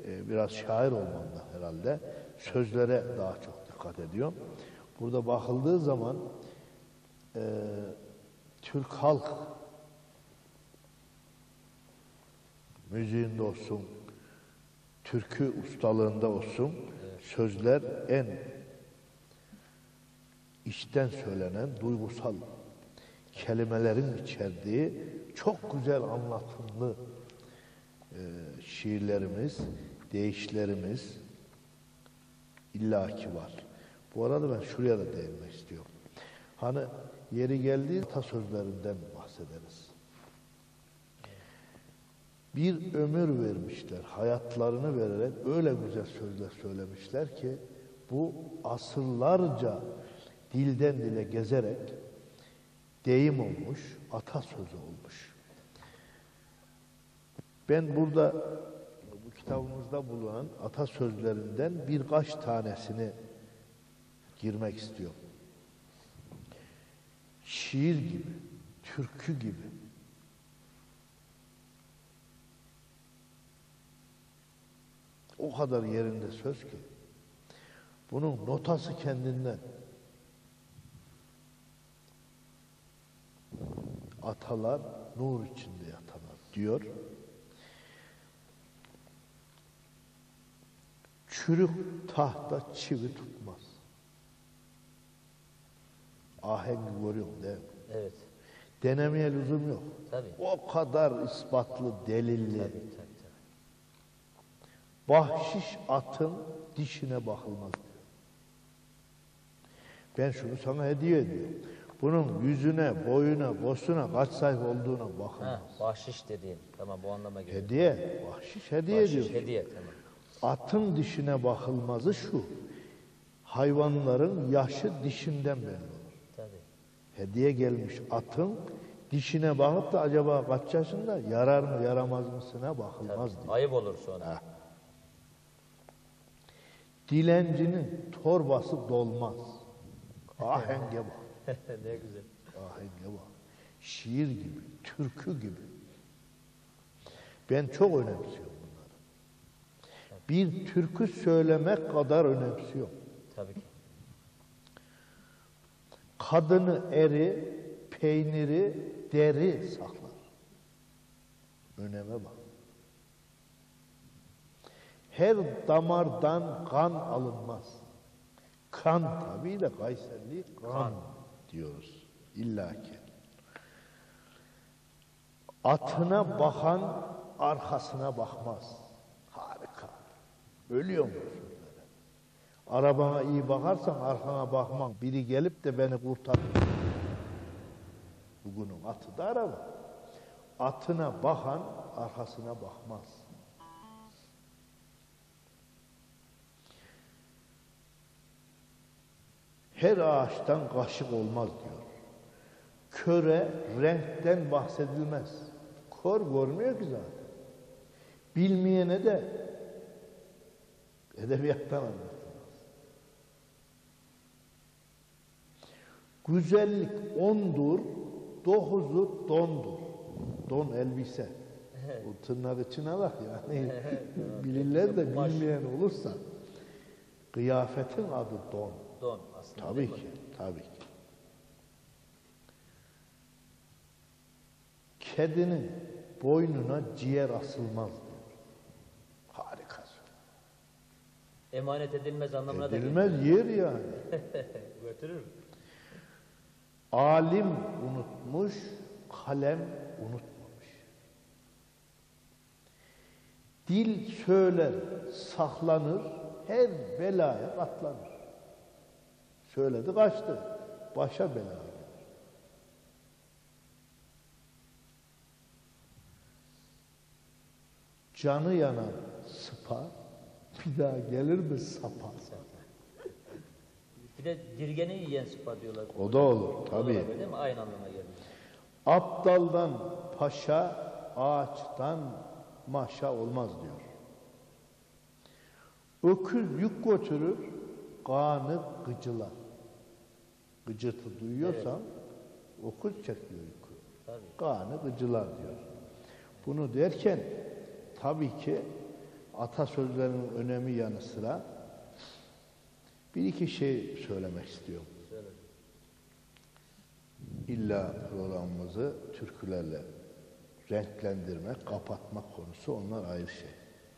biraz şair olmamda herhalde sözlere daha çok dikkat ediyorum. Burada bakıldığı zaman Türk halk müziğinde olsun, türkü ustalığında olsun, sözler en içten söylenen duygusal kelimelerin içerdiği çok güzel anlatımlı şiirlerimiz, deyişlerimiz illaki var. Bu arada ben şuraya da değinmek istiyorum. Hani yeri geldiği atasözlerinden bahsederiz. Bir ömür vermişler, hayatlarını vererek öyle güzel sözler söylemişler ki bu asırlarca dilden dile gezerek deyim olmuş, atasözü olmuş. Ben burada bu kitabımızda bulunan atasözlerinden birkaç tanesini girmek istiyorum. Şiir gibi, türkü gibi. O kadar yerinde söz ki. Bunun notası kendinden. Atalar nur içinde yatarlar diyor. Çürük tahta çivi tutmaz. Ahengi görüyorum değil mi? Evet. Denemeye lüzum yok. Tabii. O kadar ispatlı, delilli. Tabii. Bahşiş atın dişine bakılmaz diyor. Ben şunu sana hediye ediyorum. Bunun yüzüne, boyuna, bosuna kaç sayfa olduğuna bakılmaz. Bahşiş dediğin. Tamam, bu anlama geliyor. Hediye, bahşiş hediye ediyor. Hediye, tamam. Atın dişine bakılmazı şu. Hayvanların yaşı dişinden belli olur. Tabii. Hediye gelmiş atın dişine bakıp da acaba kaç yaşında yarar mı yaramaz mısına bakılmaz diyor. Ayıp olur sonra. Ha. Dilencinin torbası dolmaz. Ahenge bak. Ne güzel. Ahenge bak. Şiir gibi, türkü gibi. Ben çok önemsiyorum bunları. Bir türkü söylemek kadar önemsiyorum. Tabii ki. Kadını eri, peyniri, deri saklar. Öneme bak. Her damardan kan alınmaz. Kan tabii de Kayserli kan diyoruz. İlla ki. Atına bakan arkasına bakmaz. Harika. Ölüyor mu sözlere? Arabana iyi bakarsan arkana bakman. Biri gelip de beni kurtarır. Bugünün atı da araba. Atına bakan arkasına bakmaz. Her ağaçtan kaşık olmaz diyor. Köre renkten bahsedilmez. Kör görmüyor ki zaten. Bilmeyene de edebiyattan anlatılmaz. Güzellik ondur, dokuzu dondur. Don elbise. O tırnak içine bak yani. Bilirler de bilmeyen olursa kıyafetin adı don. Don aslında. Tabii ki, tabii ki. Kedinin boynuna ciğer asılmaz diyor. Harika. Emanet edilmez anlamına da Edilmez yer yani. götürür. Alim unutmuş, kalem unutmamış. Dil söyler, saklanır, her belaya katlanır. Söyledi kaçtı, başa bela gelir. Canı yanan sıpa, bir daha gelir mi sapa? Bir de dirgeni yiyen sıpa diyorlar. O da olur, tabii. Değil mi? Aynı anlama geliyor. Aptaldan paşa, ağaçtan maşa olmaz diyor. Öküz yük götürür, kanı gıcılar. Gıcırtı duyuyorsan, öküz çekiyor yükü. Kanı gıcılar diyor. Bunu derken, tabii ki atasözlerinin önemi yanı sıra bir iki şey söylemek istiyorum. Söyle. İlla programımızı türkülerle renklendirmek, kapatmak konusu onlar ayrı şey.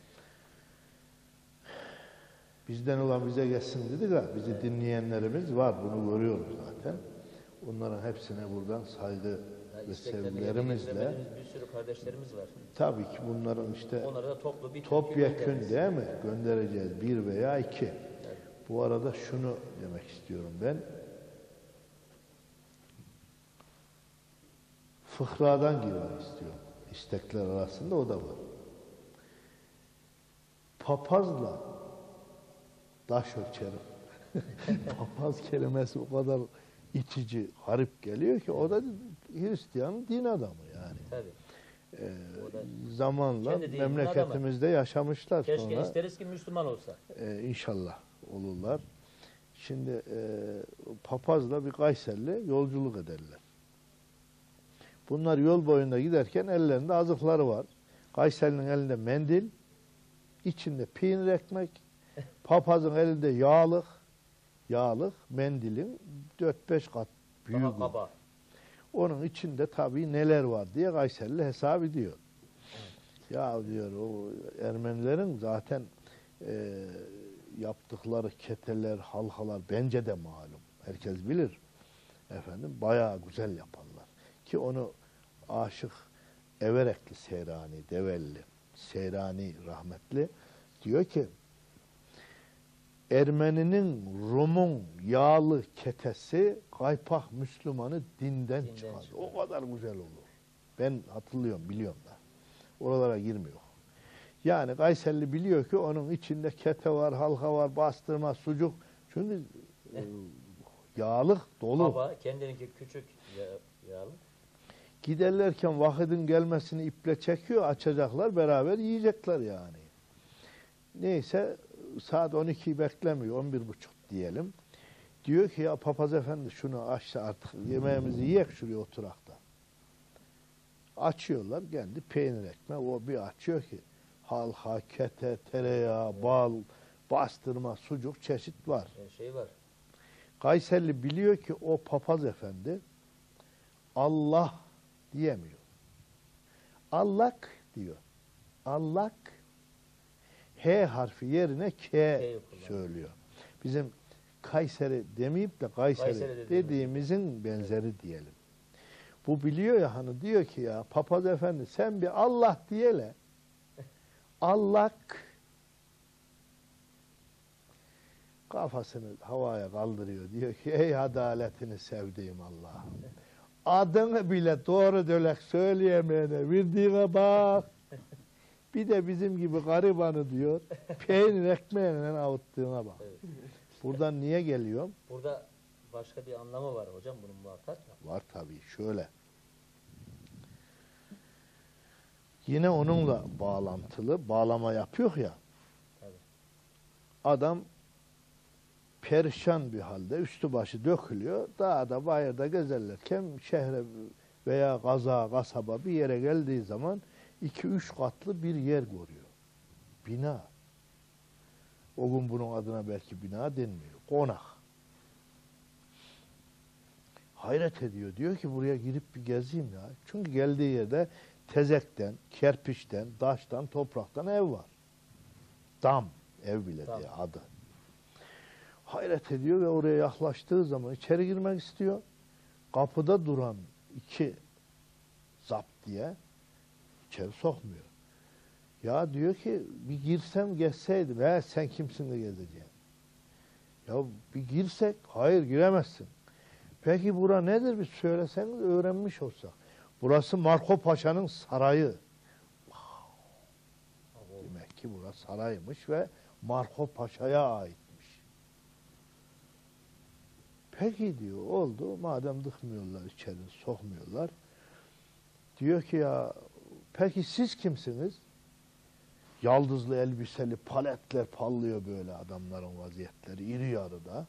Bizden olan bize geçsin dedik ha, bizi dinleyenlerimiz var, bunu görüyoruz zaten. Onların hepsine buradan saygı Ya ve isteklerini sevgilerimizle, getiremediğimiz bir sürü kardeşlerimiz var. tabii ki bunların işte Onlara da toplu bir topyekün göndeririz. değil mi? Göndereceğiz bir veya iki. Evet. Bu arada şunu demek istiyorum ben. Fıkradan girmek istiyorum. İstekler arasında o da var. Papazla taş ölçerim. Papaz kelimesi o kadar itici, garip geliyor ki o da Hristiyan din adamı yani. Tabii. O da Zamanla kendi dininin memleketimizde yaşamışlar keşke sonra. isteriz ki Müslüman olsa. İnşallah olurlar. Şimdi papazla bir Kayserli yolculuk ederler. Bunlar yol boyunda giderken ellerinde azıkları var. Kayserli'nin elinde mendil, içinde peynir ekmek, papazın elinde yağlık, mendilin 4-5 kat büyüğü. Daha kaba. Onun içinde tabii neler var diye Kayserli hesap ediyor. Ya diyor o Ermenilerin zaten yaptıkları keteler, halkalar bence de malum. Herkes bilir. Efendim bayağı güzel yaparlar. Ki onu Aşık Everekli Seyrani, Develli, Seyrani rahmetli diyor ki Ermeninin, Rum'un yağlı ketesi kaypak Müslümanı dinden çıkar. O kadar güzel olur. Ben hatırlıyorum, biliyorum da. Oralara girmiyor. Yani Kayserli biliyor ki onun içinde kete var, halka var, bastırma, sucuk. Çünkü yağlık dolu. Baba kendininki küçük yağlı. Giderlerken vakidin gelmesini iple çekiyor, açacaklar, beraber yiyecekler yani. Neyse saat 12'yi beklemiyor, 11.30 diyelim. Diyor ki ya papaz efendi şunu aç artık yemeğimizi yiyek şuraya oturakta. Açıyorlar kendi peynir ekmek, o bir açıyor ki halka, kete, tereyağı, bal, bastırma, sucuk çeşit var. Şey var. Kayserli biliyor ki o papaz efendi Allah diyemiyor. Allak diyor. Allak H harfi yerine K söylüyor. Bizim Kayseri demeyip de Kayseri dediğimizin benzeri diyelim. Bu biliyor ya hani diyor ki ya papaz efendi sen bir Allah diyele. Allak kafasını havaya kaldırıyor. Diyor ki ey adaletini sevdiğim Allah'ım. Adını bile doğru dölek söyleyemeyene verdiğine bak. Bir de bizim gibi garibanı diyor. Peynir ekmeğiyle avuttuğuna bak. Evet. Buradan niye geliyorum? Burada başka bir anlamı var hocam bunun muhakkak. Var tabii şöyle. Yine onunla bağlantılı bağlama yapıyor ya. Tabii. Adam perişan bir halde üstü başı dökülüyor. Dağda bayırda gezerlerken şehre veya kasaba bir yere geldiği zaman 2-3 katlı bir yer görüyor. Bina. O gün bunun adına belki bina denmiyor. Konak. Hayret ediyor. Diyor ki buraya girip bir gezeyim ya. Çünkü geldiği yerde tezekten, kerpiçten, taştan, topraktan ev var. Dam. Ev bile diye adı. Hayret ediyor ve oraya yaklaştığı zaman içeri girmek istiyor. Kapıda duran 2 zapt diye içeri sokmuyor. Ya diyor ki bir girsem gezseydim. Sen kimsin de gezeceksin? Ya bir girsek. Hayır giremezsin. Peki bura nedir bir söyleseniz öğrenmiş olsak. Burası Marco Paşa'nın sarayı. Wow. Demek ki burası saraymış ve Marco Paşa'ya aitmiş. Peki diyor oldu. Madem dıkmıyorlar içeri sokmuyorlar. Diyor ki ya peki siz kimsiniz? Yaldızlı elbiseli paletler pallıyor böyle adamların vaziyetleri iri yarıda.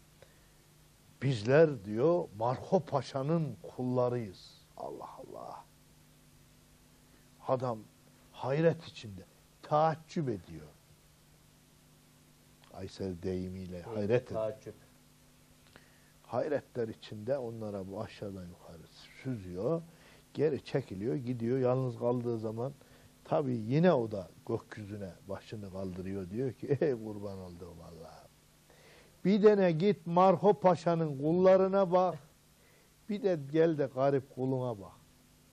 Bizler diyor Marco Paşa'nın kullarıyız. Allah Allah. Adam hayret içinde. taaccüp ediyor. Aysel deyimiyle hayret ediyor. Taaccüp. Hayretler içinde onlara bu aşağıdan yukarı süzüyor. Geri çekiliyor, gidiyor. Yalnız kaldığı zaman tabii yine o da gökyüzüne başını kaldırıyor. Diyor ki ey kurban olduğum Allah'ım. Bir dene git Marho Paşa'nın kullarına bak. Bir de gel de garip kuluna bak.